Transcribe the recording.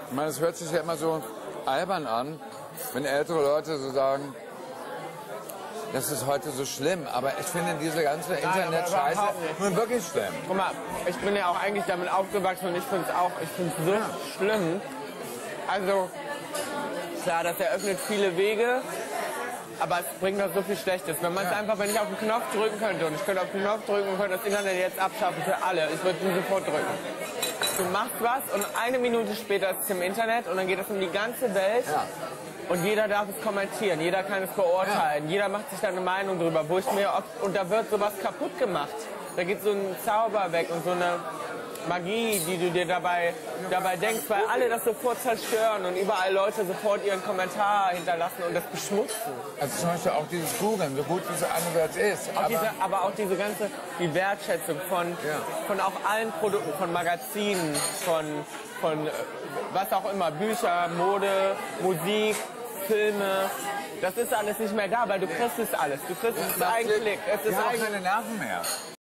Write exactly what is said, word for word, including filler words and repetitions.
Ich meine, es hört sich ja immer so albern an, wenn ältere Leute so sagen, das ist heute so schlimm. Aber ich finde diese ganze Internet-Scheiße nur wirklich schlimm. Guck mal, ich bin ja auch eigentlich damit aufgewachsen und ich finde es auch, ich finde es so ja. schlimm. Also, klar, das eröffnet viele Wege, aber es bringt auch so viel Schlechtes. Wenn man es ja. einfach, wenn ich auf den Knopf drücken könnte und ich könnte auf den Knopf drücken und könnte das Internet jetzt abschaffen für alle, ich würde ihn sofort drücken. Du machst was und eine Minute später ist es im Internet und dann geht es um die ganze Welt. Ja. Und jeder darf es kommentieren, jeder kann es beurteilen, ja. jeder macht sich da eine Meinung drüber, wo ich mir oft, und da wird sowas kaputt gemacht. Da geht so ein Zauber weg und so eine Magie, die du dir dabei, dabei denkst, weil alle das sofort zerstören und überall Leute sofort ihren Kommentar hinterlassen und das beschmutzen. Also zum Beispiel auch dieses Googeln, so gut wie es einerseits ist. Auch Aber, diese, aber auch diese ganze die Wertschätzung von, ja. von auch allen Produkten, von Magazinen, von, von was auch immer, Bücher, Mode, Musik, Filme, das ist alles nicht mehr da, weil du kriegst es alles. Du kriegst es einen Klick. Es ist keine Nerven mehr.